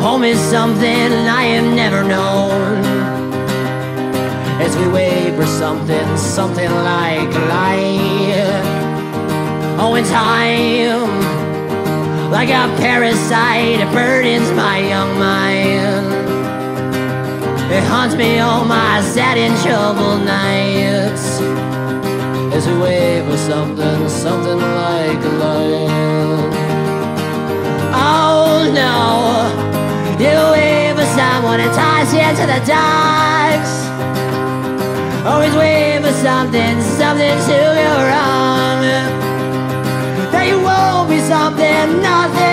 Home is something I have never known. As we wait for something, something like light. Oh, in time, like a parasite, it burdens my young mind. It haunts me all my sad and troubled nights. As we wait for something, something like light. Oh no, you wait for someone to toss you to the docks. Always wait for something, something to go wrong. That you won't be something, nothing